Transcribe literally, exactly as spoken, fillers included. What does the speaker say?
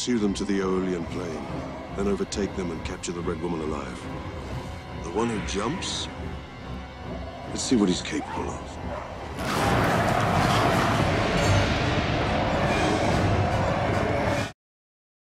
pursue them to the Aeolian Plain, then overtake them and capture the Red Woman alive. The one who jumps? Let's see what he's capable of.